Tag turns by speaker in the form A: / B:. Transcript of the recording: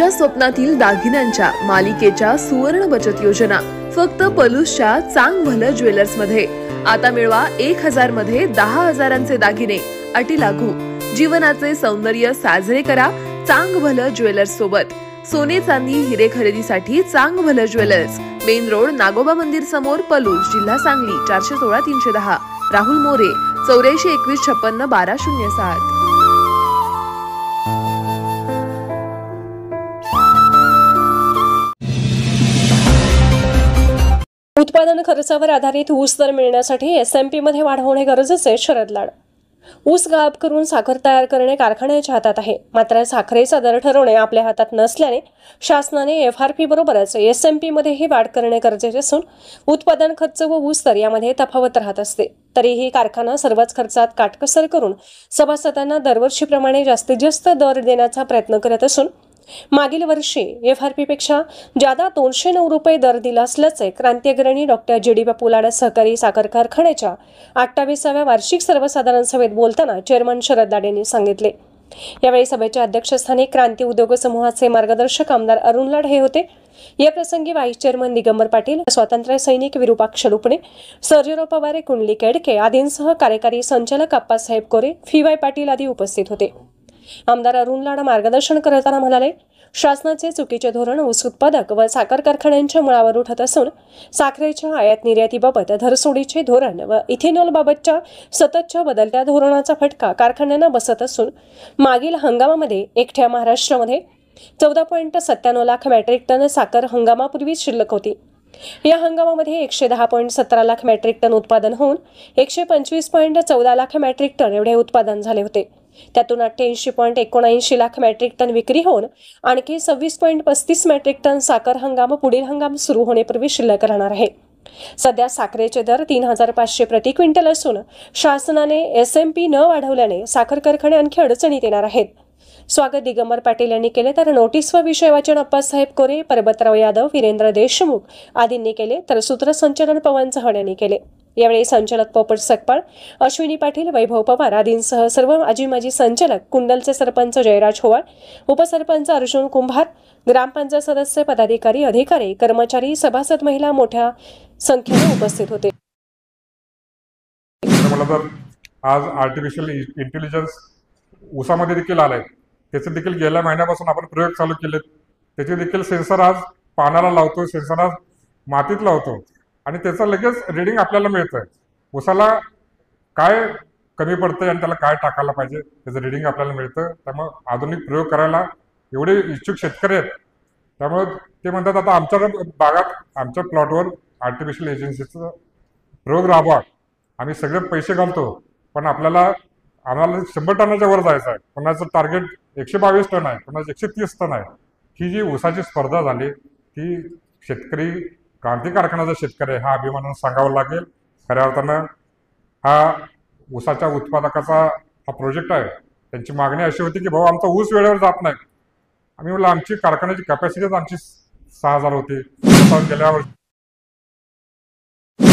A: तुमच्या स्वप्नातील दागिन्यांच्या मालिकेच्या सुवर्ण बचत योजना फक्त पलूसच्या चांग भलं ज्वेलर्स मध्ये। आता मिळवा 1000 मध्ये 10,000चे दागिने, अटी लागू। जीवनाचे सौंदर्य साजरे करा चांग भलं ज्वेलर्स सोबत। सोने चांदी हिरे खरेदीसाठी चांग भलं ज्वेलर्स, मेन रोड, नागोबा मंदिर समोर, पलूस, जिल्हा सांगली। 416 310। राहुल मोरे 84 21 56 1207।
B: उत्पादन खर्चावर आधारित ऊस दर मिळण्यासाठी एसएमपी मध्ये वाढ होणे गरजेचे। शरद लाड। ऊस गाळप करून साखर तयार करणे कारखान्याच्या हातात आहे, मात्र साखरेचा दर ठरवणे आपल्या हातात नसल्याने शासनाने एफआरपी बरोबरच एसएमपी मध्येही वाढ करणे गरजेचे असून उत्पादन खर्च व ऊस दर यामध्ये तफावत राहत असते। तरीही कारखाना सर्वच खर्चात काटकसर करून सभासदांना दरवर्षीप्रमाणे जास्तीत जास्त दर देण्याचा प्रयत्न करत असून मागील वर्षी एफआरपी पेक्षा जादा 209 रुपये दर दिला असल्याचे क्रांती अग्रणी डॉक्टर जी डी बापू लाड सहकारी साखर कारखान्याच्या 28व्या वार्षिक सर्वसाधारण सभेत बोलताना चेअरमन शरद लाड यांनी सांगितले। यावेळी सभेच्या अध्यक्षस्थानी क्रांती उद्योग समूहाचे मार्गदर्शक आमदार अरुण लाड हे होते। या प्रसंगी व्हाईस चेअरमन दिगंबर पाटील, स्वातंत्र्य सैनिक विरूपाक्ष रुपणे, सर्जेराव पवार, कुंडली केडके आदींसह कार्यकारी संचालक आप्पासाहेब कोरे, फी.वाय. पाटील आदी उपस्थित होते। आमदार अरुण लाड मार्गदर्शन करताना म्हणाले, शासनाचे चुकीचे धोरण ऊस उत्पादक व साखर कारखान्यांच्या मुळावर उठत असून साखरेच्या आयात निर्यातीबाबत धरसोडीचे धोरण व इथेनॉल बाबतच्या सततच्या बदलत्या धोरणाचा फटका कारखान्यांना बसत असून मागील हंगामामध्ये एकट्या महाराष्ट्रामध्ये 14.97 लाख मेट्रिक टन साखर हंगामापूर्वी शिल्लक होती। या हंगामामध्ये 110.17 लाख मेट्रिक टन उत्पादन होऊन 125.14 लाख मेट्रिक टन एवढे उत्पादन झाले होते। त्यातून 88.79 लाख मेट्रिक टन विक्री होऊन आणखी 26.35 मेट्रिक टन साखर हंगाम पुढील हंगाम सुरू होण्यापूर्वी शिल्लक राहणार आहे। सध्या साखरेचे दर 3500 प्रति क्विंटल असून शासनाने एसएमपी न वाढवल्याने साखर कारखाने आणखी अडचणीत येणार आहेत। स्वागत दिगंबर पाटील यांनी केले, तर नोटीस व विषय वाचन अप्पासाहेब कोरे, परबतराव यादव, वीरेंद्र देशमुख आदींनी केले, तर सूत्रसंचालन पवन चव्हाण यांनी केले। यावेळी संचालक पोपट सकपाळ, अश्विनी पाटील, वैभव पवार आदींसह सर्व माजी संचालक, कुंडलचे सरपंच जयराज होवाळ, उपसरपंच अर्जुन कुंभार, ग्रामपंचायत सदस्य, पदाधिकारी, अधिकारी, कर्मचारी, सभासद, महिला मोठ्या संख्येने उपस्थित होते।
C: आज आर्टिफिशियल इंटेलिजन्स ऊसामध्ये देखील आलाय, त्याचे देखील गेल्या महिन्यापासून आपण प्रयोग चालू केलेत। त्याचे देखील सेन्सर आज पानाला लावतो, सेन्सर आज मातीत लावतो आणि त्याचं लगेच रिडिंग आपल्याला मिळतं। ऊसाला काय कमी पडतंय आणि त्याला काय टाकायला पाहिजे त्याचं रिडिंग आपल्याला मिळतं। त्यामुळे आधुनिक प्रयोग करायला एवढे इच्छुक शेतकरी आहेत, त्यामुळे ते म्हणतात आता आमच्या भागात आमच्या प्लॉटवर आर्टिफिशियल इंटेलिजन्सचा प्रयोग राबवा, आम्ही सगळे पैसे घालतो, पण आम्हाला 100 टनाच्या वर जायचं आहे। कोणाचं टार्गेट 122 टन आहे, कोणाचं 130 टन आहे। ही जी ऊसाची स्पर्धा झाली ती शेतकरी क्रांती कारखान्याचा शेतकरी हा अभिमानानं सांगावं लागेल। खऱ्या अर्थानं हा ऊसाच्या उत्पादकाचा हा प्रोजेक्ट आहे। त्यांची मागणी अशी होती की भाऊ आमचा ऊस वेळेवर जात नाही। आम्ही म्हटलं आमची कारखान्याची कॅपॅसिटीच आमची 6000 होती, गेल्या वर्षी